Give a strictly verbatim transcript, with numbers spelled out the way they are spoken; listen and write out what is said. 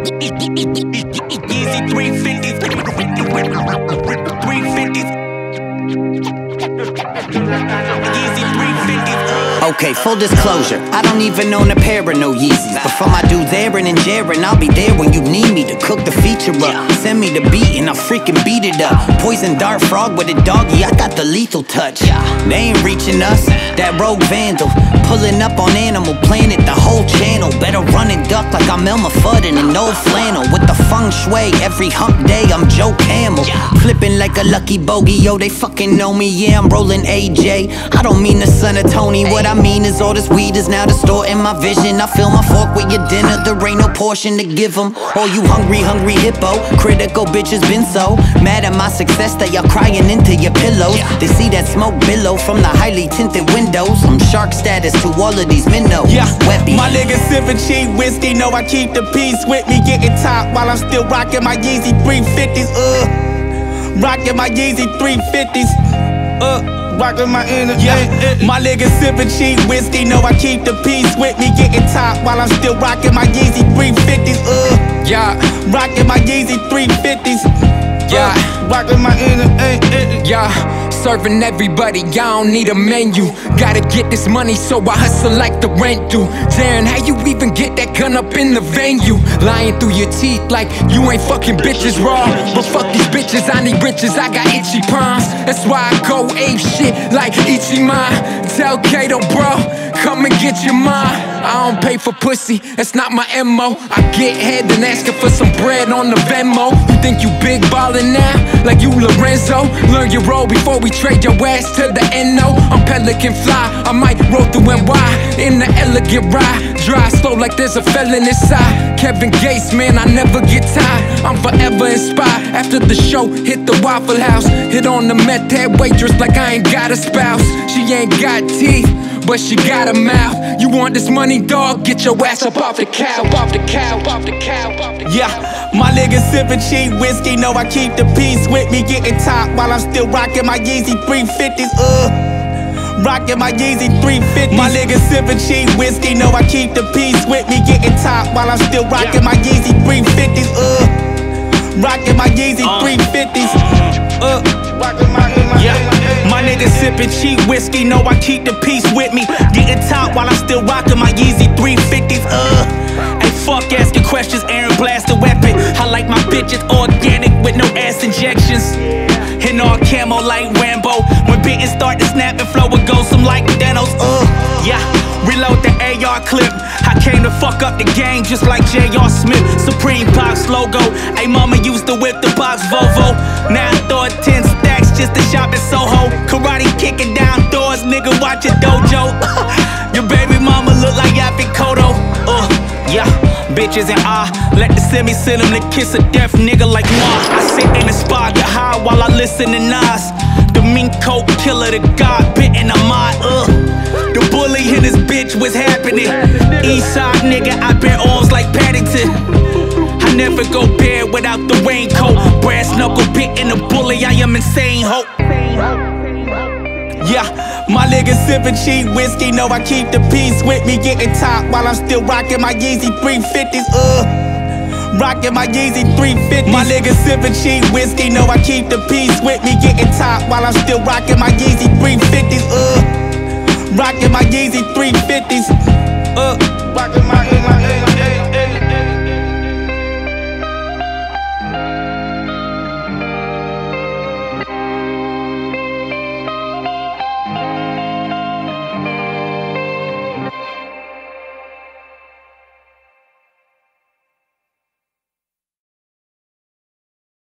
Yeezy three fifties. three fifties. Yeezy three fifties. Okay, full disclosure, I don't even own a pair of no Yeezys. But for my dudes Aaron and Jaren, I'll be there when you need me to cook the feature up. Send me the beat and I'll freaking beat it up. Poison dart frog with a doggy, I got the lethal touch. They ain't reaching us, that rogue vandal. Pulling up on Animal Planet, the whole channel. Better run and duck like I'm Elmer Fudd in an old flannel. With the feng shui, every hump day I'm Joe Camel. Flipping like a lucky bogey, yo, they fucking know me. Yeah, I'm rolling A J, I don't mean the son of Tony. What I mean is all this weed is now distorting my vision. I fill my fork with your dinner, there ain't no portion to give them. All you hungry, hungry hippo, critical bitches been so mad at my success that y'all crying into your pillows. They see that smoke billow from the highly tinted windows. I'm shark status to all of these minnows. Yeah, Weppy. My niggas sippin' cheap whiskey, know I keep the peace with me. Getting top while I'm still rocking my Yeezy three fifties. Uh, rocking my Yeezy three fifties. Uh. Rockin' my inner, yeah. My niggas sippin' cheap whiskey, know I keep the peace with me. Getting top while I'm still rocking my Yeezy three fifties. Uh, yeah. Rockin' my Yeezy three fifties. Yeah. Uh, rockin' my inner, eh, eh. Yeah. Serving everybody, I don't need a menu. Gotta get this money, so I hustle like the rent do. Darren, how you even get that gun up in the venue? Lying through your teeth like you ain't fucking bitches raw. But fuck these bitches, I need riches, I got itchy palms. That's why I go ape shit like Ichiman. Tell Kato, bro, come and get your mind. I don't pay for pussy, that's not my M O. I get head and asking for some bread on the Venmo. You think you big ballin' now, like you Lorenzo? Learn your role before we trade your ass to the N O. I'm Pelican fly, I might roll through N Y in the elegant ride. Drive slow like there's a felon inside. Kevin Gates, man, I never get tired. I'm forever inspired. After the show, hit the Waffle House. Hit on the meth head waitress like I ain't got a spouse. She ain't got teeth, but she got a mouth. You want this money, dog? Get your ass up off the cow, off the cow, off the cow, off the cow. Yeah, my niggas sippin' cheap whiskey, know I keep the peace with me. Getting top while I'm still rocking my Yeezy three fifties. Uh, rocking my Yeezy three fifties. My niggas sippin' cheap whiskey, know I keep the peace with me. Getting top while I'm still rocking my Yeezy three fifties. Uh, rocking my Yeezy three fifties. Uh, rocking my, yeah. My niggas sippin' cheap whiskey, know I keep the peace with me. Getting top while I'm still rocking my Yeezy three fifties. Uh, hey, fuck asking questions, Aaron blast a weapon. I like my bitches organic with no ass injections. And all camo like Rambo. When beatin' start to snap and flow, it goes some like Thanos. Uh, yeah, reload the A R clip. I came to fuck up the game just like J R Smith. Supreme box logo. Ay, mama used to whip the box Volvo. Now I throw it ten stacks just to shop at Soho. Karate kicking down doors, nigga, watch your dojo. Your baby mama look like Yappi Kodo. Uh, yeah, bitches and I let the semi send him to kiss a deaf nigga like moi. I sit in the spot, get high while I listen to Nas. The mink coat killer, the god bitten on my uh. The bully and his bitch was happening. Eastside nigga, I bear arms like Paddington. I never go bare without the raincoat. Brass knuckle bit in the bully, I am insane hope. Yeah, my niggas sippin' cheap whiskey, know I keep the peace with me. Getting top while I'm still rocking my Yeezy three fifties. Uh, rocking my Yeezy three fifties. My niggas sippin' cheap whiskey, know I keep the peace with me. Getting top while I'm still rocking my Yeezy three fifties. Uh, rocking my Yeezy three fifties. Uh, rocking my, my, my.